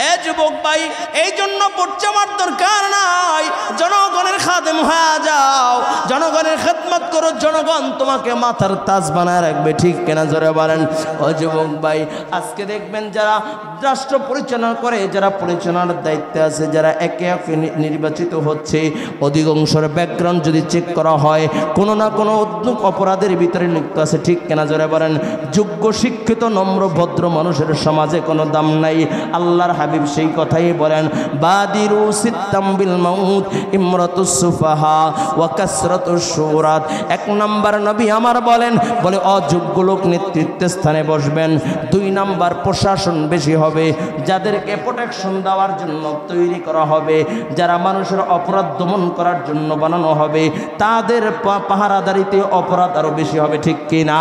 এ যুবক ভাই, এই জন্য পড়ার দরকার নাই, জনগণের খাদেম হয়ে যাও, জনগণের খেদমত করো, জনগণ তোমাকে মাথার তাজ বানায় রাখবে। ঠিক কেনা জোরে বলেন। ও যুবক ভাই, আজকে দেখবেন যারা রাষ্ট্র পরিচালনা করে, যারা পরিচালনার দায়িত্বে আছে, যারা একে একে নির্বাচিত হচ্ছে, অধিকাংশের ব্যাকগ্রাউন্ড যদি চেক করা হয় কোনো না কোনো অপরাধের ভিতরে লিপ্ত আছে। ঠিক কেনা জোরে বলেন। যোগ্য শিক্ষিত নম্র ভদ্র মানুষের সমাজে কোনো দাম নাই। আল্লাহর হাবিব সেই কথাই বলেন, বাদিরু সিত্তাম বিল মাউত ইমরাতুস সুফাহা ওয়া কাসরাতুশ শুরাত। এক নাম্বার নবী আমার বলেন, বলে অযোগ্য লোক নেতৃত্বের স্থানে বসবেন। 2 নাম্বার প্রশাসন বেশি হবে, যাদেরকে প্রোটেকশন দেওয়ার জন্য তৈরি করা হবে, যারা মানুষের অপরাধ দমন করার জন্য বানানো হবে, তাদের পাহারাদারিতে অপরাধ আরো বেশি হবে। ঠিক কিনা?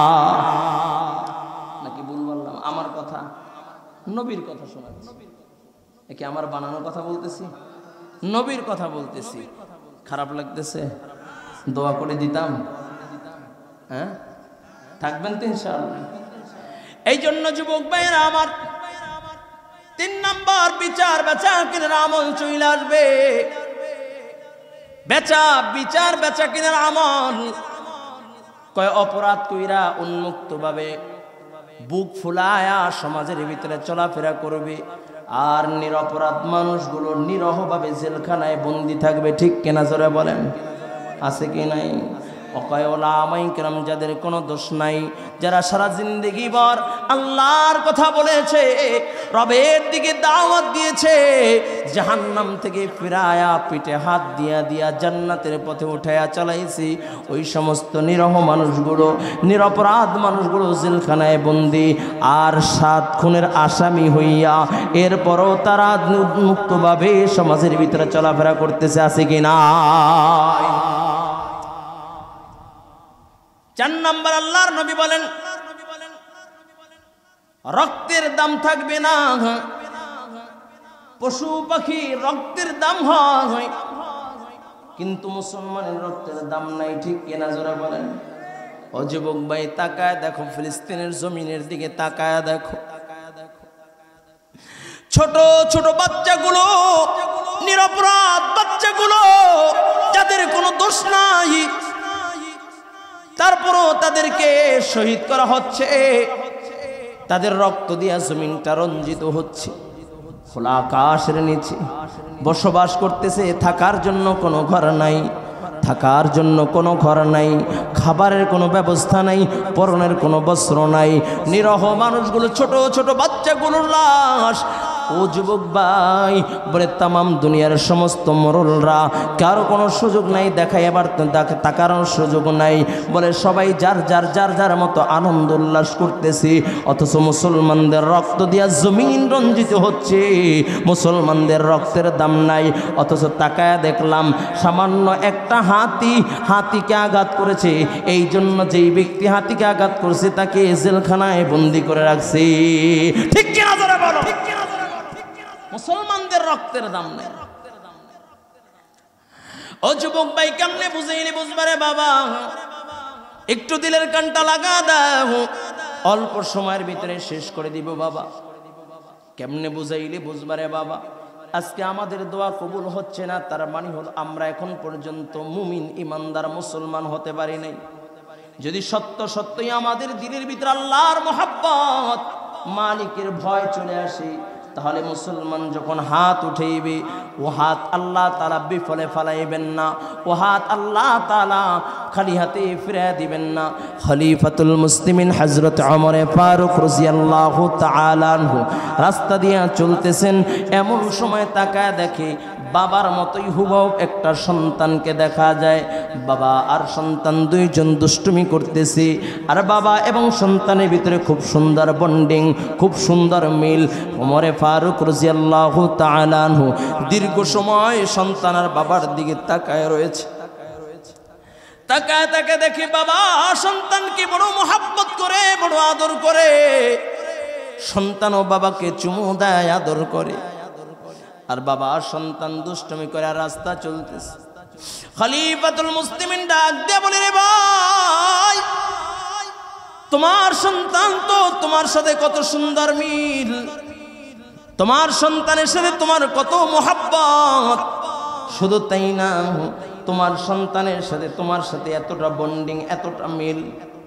নাকি ভুল বললাম? আমার কথা নবীর কথা শোনাচ্ছি, একে আমার বানানো কথা বলতেছি, নবীর কথা বলতেছি। খারাপ লাগতেছে? দোয়া করে দিতাম। হ্যাঁ, থাকবেন তো ইনশাআল্লাহ। এই জন্য যুবক ভাইরা আমার, 3 নাম্বার বিচার বেচাকেনার আমল চলে আসবে। বিচার বেচাকেনার আমল কয় অপরাধ কইরা উন্মুক্ত ভাবে বুক ফুলায়া সমাজের ভিতরে চলাফেরা করবে, আর নিরপরাধ মানুষগুলো নিরহভাবে জেলখানায় বন্দি থাকবে। ঠিক কেনা জোরে বলেন? আছে কি নাই? ওলামায়ে-কেরাম যাদের কোনো দোষ নাই, যারা সারা জিন্দেগি ভর আল্লাহর কথা বলেছে, রবের দিকে দাওয়াত দিয়েছে, জাহান্নাম থেকে ফিরায়া পিঠে হাত দিয়া দিয়া জান্নাতের পথে উঠায়া চালাইছি, ওই সমস্ত নিরহ মানুষগুলো, নিরপরাধ মানুষগুলো জেলখানায় বন্দি আর 7 খুনের আসামি হইয়া এরপরও তারা মুক্তভাবে সমাজের ভিতরে চলাফেরা করতেছে। আছে কি না? 4 নাম্বার আল্লাহর নবী বলেন, রক্তের দাম থাকবে না। পশু পাখি রক্তের দাম হয়, কিন্তু মুসলমানের রক্তের দাম নাই। ঠিক কেনা জোরে বলেন? ও যুবক ভাই, তাকায় দেখো ফিলিস্তিনের জমিনের দিকে, তাকায় দেখো ছোট ছোট বাচ্চাগুলো, নিরপরাধ বাচ্চাগুলো, যাদের কোনো দোষ নাই, তারপরও তাদেরকে শহীদ করা হচ্ছে, তাদের রক্ত দিয়া জমিনটা রঞ্জিত হচ্ছে। খোলা আকাশের নিচে বসবাস করতেছে, থাকার জন্য কোনো ঘর নাই, থাকার জন্য কোনো ঘর নাই, খাবারের কোনো ব্যবস্থা নাই, পরনের কোনো বস্ত্র নাই। নিরহ মানুষগুলো, ছোট ছোট বাচ্চাগুলোর লাশ। ও যুবক ভাই, বলে তামাম দুনিয়ার সমস্ত মরলরা কারো কোনো সুযোগ নাই, দেখায় এবার তাকানোর সুযোগ নাই, বলে সবাই যার যার যার যার মতো আনন্দ উল্লাস করতেছি, অথচ মুসলমানদের রক্ত দিয়া জমিন রঞ্জিত হচ্ছে, মুসলমানদের রক্তের দাম নাই। অথচ তাকায়া দেখলাম সামান্য একটা হাতিকে আঘাত করেছে, এই জন্য যেই ব্যক্তি হাতিকে আঘাত করেছে তাকে জেলখানায় বন্দি করে রাখছে। ঠিক কিনা জোরে বলো? মুসলমানদের রক্তের দাম নেই। ও যুবক ভাই, কেমনে বুঝাইলে বুঝবারে বাবা? একটু দিলের কানটা লাগা দাও, অল্প সময়ের ভিতরে শেষ করে দিব বাবা। কেমনে বুঝাইলে বুঝবারে বাবা? আজকে আমাদের দোয়া কবুল হচ্ছে না, তার মানে হলো আমরা এখন পর্যন্ত মুমিন ইমানদার মুসলমান হতে পারি নাই। যদি সত্যই আমাদের দিলের ভিতরে আল্লাহর মহব্বত, মালিকের ভয় চলে আসে, তাহলে মুসলমান যখন হাত উঠাইবে, ও হাত আল্লাহ তাআলা বিফলে ফালাইবেন না, ও হাত আল্লাহ তাআলা খালি হাতে ফিরে দিবেন না। খলিফাতুল মুসলিমিন হযরত ওমর ফারুক রাদিয়াল্লাহু তাআলা আনহু রাস্তা দিয়ে চলতেছেন, এমন সময় তাকায় দেখে বাবার মতোই হুবহু একটা সন্তানকে দেখা যায়। বাবা আর সন্তান দুইজন দুষ্টুমি করতেছে, আর বাবা এবং সন্তানের ভিতরে খুব সুন্দর বন্ডিং, খুব সুন্দর মিল। ওমর ফারুক রাদিয়াল্লাহু তাআলা আনহু দীর্ঘ সময় সন্তান আর বাবার দিকে তাকায় রয়েছে। তাকায় তাকে দেখি বাবা সন্তানকে বড় মোহাব্বত করে, বড় আদর করে, সন্তানও বাবাকে চুমু দেয়, আদর করে, আর বাবা সন্তান দুষ্টুমি করে রাস্তা চলতেছে। খলিফাতুল মুসলিমিন ডাক দিয়ে বলে, রে ভাই, তোমার সন্তান তো তোমার সাথে কত সুন্দর মিল, তোমার সন্তানের সাথে তোমার কত মোহাব্বত, শুধু তাই না তোমার সন্তানের সাথে তোমার সাথে এতটা বন্ডিং, এতটা মিল।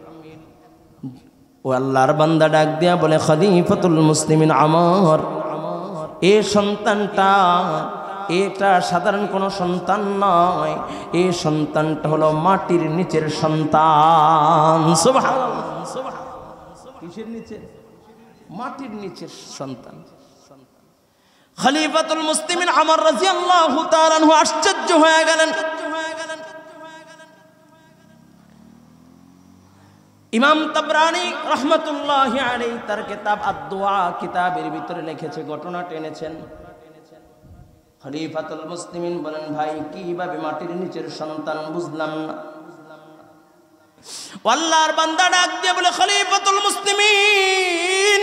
ও আল্লাহর বান্দা ডাক দিয়া বলে, খলিফাতুল মুসলিমিন আমার এই সন্তানটা এটা সাধারণ কোনো সন্তান নয়, এই সন্তানটা হলো মাটির নিচের সন্তান। সুবহানাল্লাহ। কিসের নিচে? মাটির নিচের সন্তান। খলিফাতুল মুসলিমিন আমর রাদিয়াল্লাহু তাআলা আনহু আশ্চর্য হয়ে গেলেন। ইমাম তাবরানী রহমতুল্লাহি আলাইহি তার কিতাব আদ-দুআ কিতাবের ভিতরে লিখেছে, ঘটনা টেনেছেন। খলিফাতুল মুসলিমিন বলেন, ভাই কিভাবে মাটির নিচের সন্তান বুঝলাম না। আল্লাহর বান্দা ডাক দিয়ে বলে, খলিফাতুল মুসলিমিন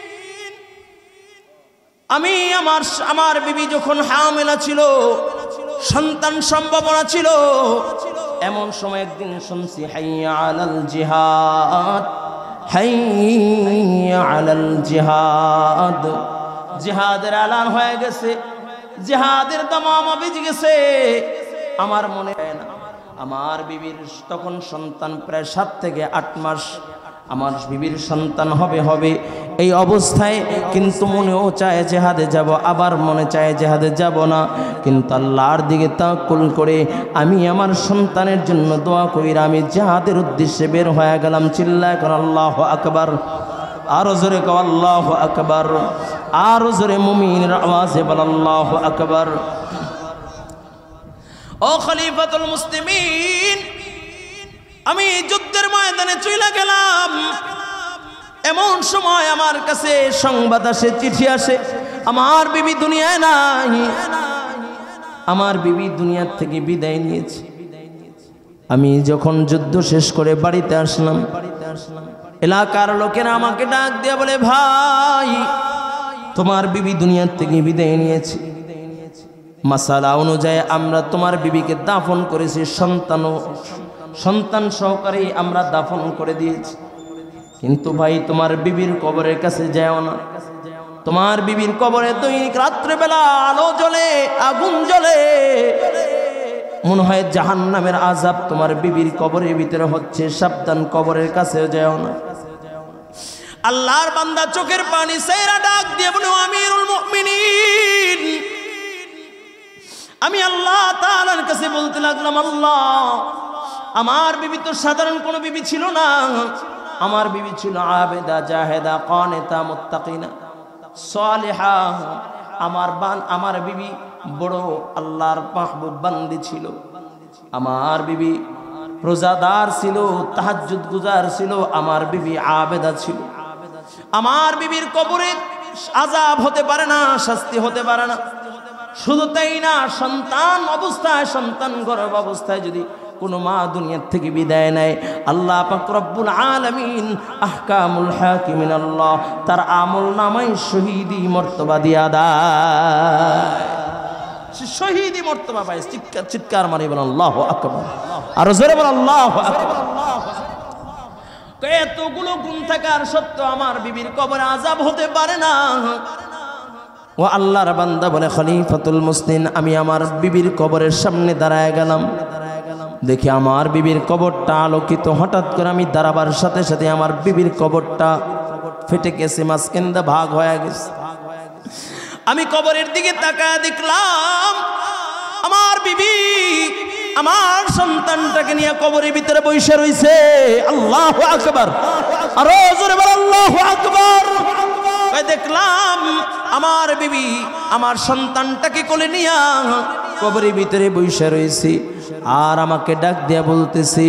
আমি আমার বিবি যখন হামিলা ছিল, সন্তান সম্ভাবনা ছিল, এমন সময় একদিন শুনছি হাইয়া আলাল জিহাদ, হাইয়া আলাল জিহাদ, জিহাদের এলান হয়ে গেছে, জিহাদের দামামা বেজে গেছে। আমার মনে হয় না, আমার বিবির তখন সন্তান প্রায় 7 থেকে 8 মাস, আমার বিবির সন্তান হবে এই অবস্থায় কিন্তু মনেও চায় জিহাদে যাব, আবার মনে চায় জিহাদে যাব না। কিন্তু আল্লাহর দিকে তাওয়াক্কুল করে আমি আমার সন্তানের জন্য দোয়া কইরা আমি জিহাদের উদ্দেশ্যে বের হয়ে গেলাম। চিল্লায় কর আল্লাহু আকবার, আরো জোরে কও আল্লাহু আকবার, আরো জোরে মুমিনের আওয়াজে বল আল্লাহু আকবার। ও খলিফাতুল মুসলিমিন আমি যুদ্ধের ময়দানে চলে গেলাম, এমন সময় আমার কাছে সংবাদ আসে, চিঠি আসে, আমার বিবি দুনিয়ায় নাই, আমার বিবি দুনিয়ার থেকে বিদায় নিয়েছে। আমি যখন যুদ্ধ শেষ করে বাড়িতে আসলাম, এলাকার লোকেরা আমাকে ডাক দিয়ে বলে, ভাই তোমার বিবি দুনিয়ার থেকে বিদায় নিয়েছে। মাসালা অনুযায়ী আমরা তোমার বিবিকে দাফন করেছি, সন্তান সহকারে আমরা দাফন করে দিয়েছি। কিন্তু ভাই তোমার বিবির কবরের কাছে যাও না, তোমার বিবির কবরে দৈনিক রাত্রেবেলা আলো জ্বলে, আগুন জ্বলে, মনে হয় জাহান্নামের আযাব তোমার বিবির কবরের ভিতরে হচ্ছে, সাবধান, কবরের কাছে যাও না। আল্লাহর বান্দা চোখের পানি ছেড়ে ডাক দিয়ে বলে, আমিরুল মুমিনিন আমি আল্লাহ তাআলার কাছে বলতে লাগলাম, আল্লাহ আমার বিবি তো সাধারণ কোনো বিবি ছিল না, আমার বিবি ছিল আবেদা, জাহেদা, কানিতা, মুত্তাকিনা, সালিহা। আমার বিবি বড় আল্লাহর মাহবুব বান্দি ছিল, আমার বিবি রোজাদার ছিল, তাহাজ্জুদ গুজার ছিল, আমার বিবি আবেদা ছিল। আমার বিবির কবরে আযাব হতে পারে না, শাস্তি হতে পারে না। শুধু তাই না, সন্তান অবস্থায়, সন্তান গর্ভ অবস্থায় যদি কোনো মা দুনিয়ার থেকে বিদায় নেয়, আল্লাহ পাক রব্বুল আলামিন আহকামুল হাকিমিন আল্লাহ তার আমল নামায় শহীদি মর্তবা দিয়া দেয়, শহীদি মর্তবা পায়। চিৎকার মারি বলেন আল্লাহু আকবার, আর জোরে বলেন আল্লাহু আকবার। এতগুলো গুণ থাকার সত্ত্বেও আমার বিবির কবরে আযাব হতে পারে না। ও আল্লাহর বান্দা বলে, খলিফাতুল মুসলিম আমি আমার বিবির কবরের সামনে দাঁড়ায় গেলাম, দেখি আমার বিবির কবরটা আলোকিত। হঠাৎ করে আমি দাঁড়াবার সাথে সাথে আমার বিবির কবরটা ফেটে গেছে, মাঝখানে ভাগ হয়ে গেছে। আমি কবরের দিকে তাকায় দেখলাম আমার বিবি আমার সন্তানটাকে নিয়ে কবরের ভিতরে বসে রয়েছে। আল্লাহু আকবার, আরো জোরে বল আল্লাহু আকবার। দেখলাম আমার বিবি আমার সন্তানটাকে কোলে নিয়ে কবরের ভিতরে বসে রয়েছে, আর আমাকে ডাক দিয়া বলতেছি,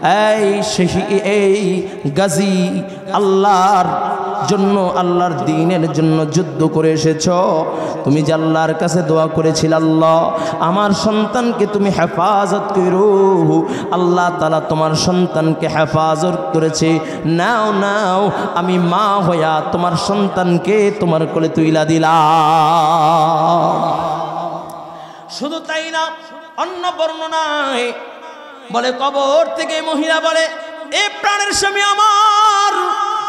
এই গাজী, আল্লাহর জন্য, আল্লাহর দ্বীনের জন্য যুদ্ধ করে এসেছ, তুমি যে আল্লাহর কাছে দোয়া করেছিল, আল্লাহ আমার সন্তানকে তুমি হেফাজত করো, আল্লাহ তাআলা তোমার সন্তানকে হেফাজত করেছে। নাও আমি মা হইয়া তোমার সন্তানকে তোমার কোলে তুইলা দিলাম। শুধু তাই না, অন্য বর্ণনায় বলে কবর থেকে মহিলা বলে, এ প্রাণের স্বামী আমার,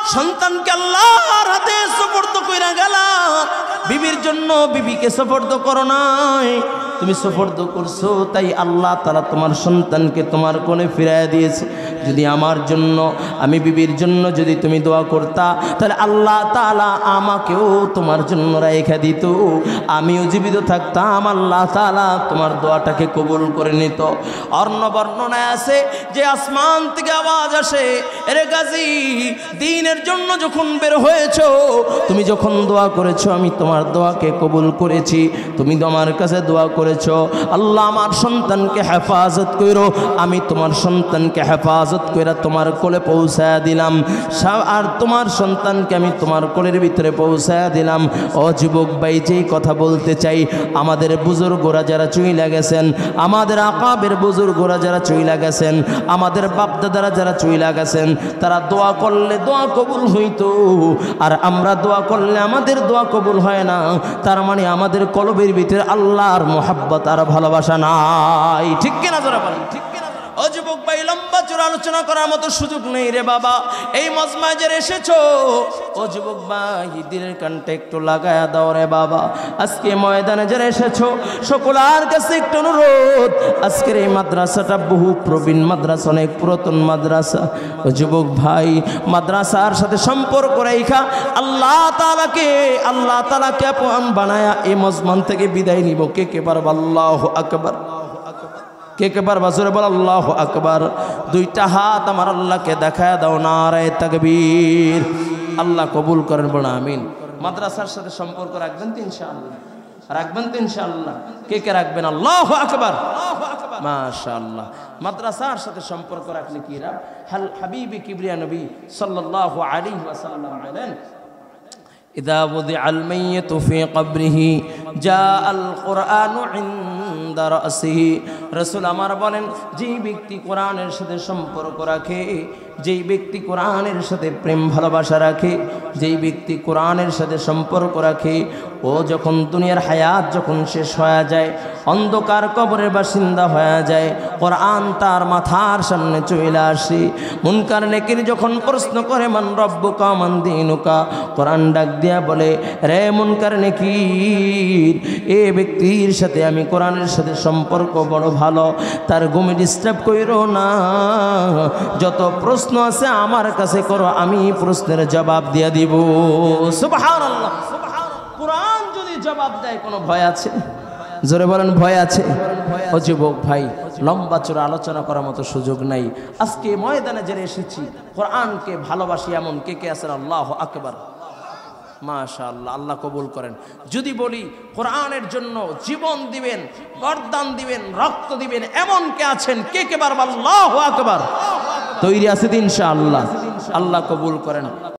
সন্তানকে আল্লাহর হাতে সুপর্দ কইরা গেলা, বিবির জন্য বিবিকে সুপর্দ করো নাই, তুমি সুপর্দ করছো, তাই আল্লাহ তাআলা তোমার সন্তানকে তোমার কোলে ফিরাইয়া দিয়েছে। যদি আমার জন্য, আমি বিবির জন্য যদি তুমি দোয়া করতা, তাহলে আল্লাহ তাআলা আমাকেও তোমার জন্য রাইখা দিত, আমিও জীবিত থাকতাম, আল্লাহ তাআলা তোমার দোয়াটাকে কবুল করে নিত। অন্য বর্ণনায় আছে যে আসমান থেকে আওয়াজ আসে, এরে গাজী, দ্বীনের জন্য যখন বের হয়েছো, তুমি যখন দোয়া করেছো, আমি তোমার দোয়াকে কবুল করেছি, তুমি আমার কাছে দোয়া করেছো, আল্লাহ আমার সন্তানকে হেফাজত করো, আমি তোমার সন্তানকে হেফাজত কইরা তোমার কোলে পৌঁছায়া দিলাম, আর তোমার সন্তানকে আমি তোমার কোলের ভিতরে পৌঁছায়া দিলাম। ও যুবক ভাই, যেই কথা বলতে চাই, আমাদের বুজুর্গরা যারা চইলা গেছেন, আমাদের আকাবের বুজুর্গরা যারা চইলা গেছেন, আমাদের বাপদাদারা যারা চইলা গেছেন, তারা দোয়া করলে দোয়া কবুল হইতো, আর আমরা দোয়া করলে আমাদের দোয়া কবুল হয় না, তার মানে আমাদের কলবের ভিতরে আল্লাহর মোহাব্বত আর ভালোবাসা নাই। ঠিক কিনা জোরে বলেন, ঠিক কিনা? ও যুবক ভাই, লম্বা চূড়া আলোচনা করার মতো সুযোগ নেই রে বাবা, এই মজমায় যে এসেছো, ও যুবক ভাই, দিলের কানটা একটু লাগায়া দাও রে বাবা। আজকে ময়দানে যারা এসেছো, সকলের কাছে একটু অনুরোধ, আজকের এই মাদ্রাসাটা বহু প্রবীণ মাদ্রাসা, অনেক পুরাতন মাদ্রাসা। ও যুবক ভাই, মাদ্রাসার সাথে সম্পর্ক রেখা আল্লাহ তাআলাকে আপন বানায়া এই মজমান থেকে বিদায় নিব। কে কে পারবে? আল্লাহু আকবার। কে কে পারবা? জোরে বল আল্লাহু আকবার। দুইটা হাত আমার আল্লাহকে দেখায় দাও, নারায়ে তাকবীর। আল্লাহ কবুল করেন, বড় আমিন। মাদ্রাসার সাথে সম্পর্ক রাখবেন তো ইনশাআল্লাহ, রাখবেন তো ইনশাআল্লাহ? কে কে রাখবেন? আল্লাহু আকবার, মাশাআল্লাহ। মাদ্রাসার সাথে সম্পর্ক রাখলে কি রাখ? হাবিবি কিবরিয়া নবী সাল্লাল্লাহু আলাইহি ওয়াসাল্লাম বলেন, ইযা wudi'al মাইয়িতু ফি কবরিহি জাআল কুরআনু ইনদা রাসিহি। রাসূল আমার বলেন, যেই ব্যক্তি কোরআনের সাথে সম্পর্ক রাখে, যেই ব্যক্তি কোরআনের সাথে প্রেম ভালোবাসা রাখে, যেই ব্যক্তি কোরআনের সাথে সম্পর্ক রাখে, ও যখন দুনিয়ার হায়াত যখন শেষ হয়ে যায়, অন্ধকার কবরের বাসিন্দা হয়ে যায়, কোরআন তার মাথার সামনে চলে আসে। মুনকার নেকির যখন প্রশ্ন করে, মান রব্বুকা মান দীনুকা, কোরআন ডাক দিয়া বলে, রে মুনকার নেকির, এ ব্যক্তির সাথে আমি কোরআনের সাথে সম্পর্ক বড় ভালো, তার ঘুমে ডিস্টার্ব কইরো না, যত প্রশ্ন আছে আমার কাছে করো, আমি প্রশ্নের জবাব দিয়া দিব। সুবহানাল্লাহ। কোরআন যদি জবাব দেয়, কোনো ভয় আছে? জোরে বলেন, ভয় আছে? ও যুবক ভাই, লম্বা চূড়া আলোচনা করার মতো সুযোগ নাই। আজকে ময়দানে যারা এসেছি, কোরআনকে ভালোবাসি এমন কে কে আছেন? আল্লাহু আকবার, মাশাআল্লাহ। আল্লাহ কবুল করেন। যদি বলি কোরআনের জন্য জীবন দিবেন, গর্দান দিবেন, রক্ত দিবেন, এমন কে আছেন? কে কে পারবে? আল্লাহু আকবার। তৈরি আছে ইনশাআল্লাহ? আল্লাহ কবুল করেন।